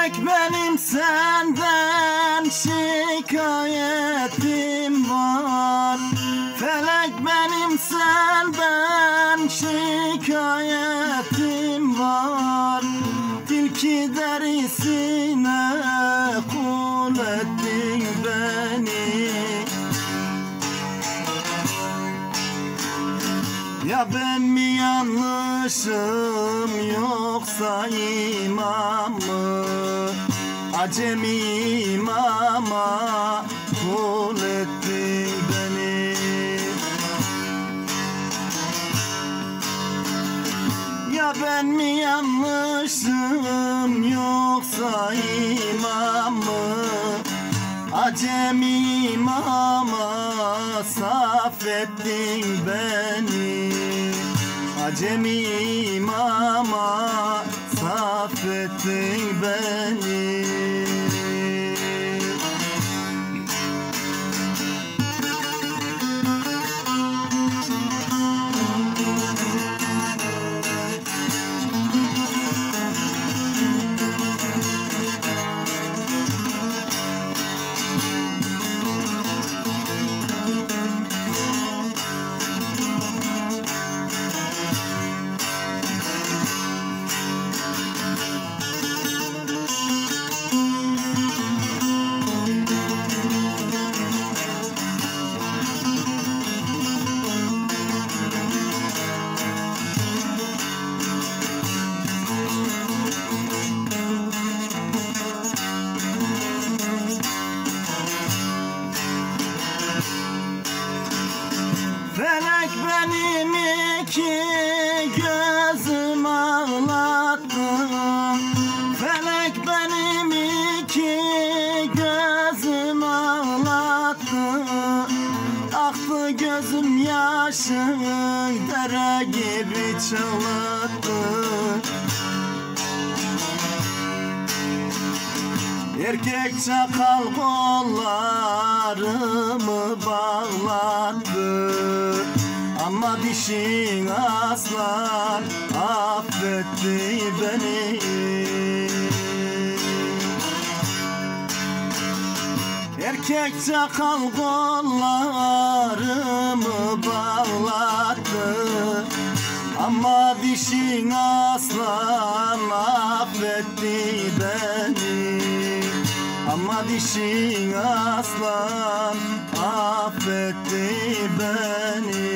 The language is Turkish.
Felek benim senden şikayetim var. Felek benim senden şikayetim var. Tilki derisine kul ettin beni. Ya ben mi yanlışım yoksa imam mı? Acemi imama kul ettin beni. Ya ben mi yanlışım yoksa imam mı? Acemi imama saf ettin beni. Acemi imama saf ettin beni. Felek benim iki gözüm ağlattı. Felek benim iki gözüm ağlattı. Aktı gözüm yaşı dere gibi çığlattı. Erkek çakal kollarımı bağlattı. Ama dişin aslan affetti beni. Erkek çakal kollarımı bağlattı. Ama dişin aslan affetti beni. Ama dişin aslan affetti beni.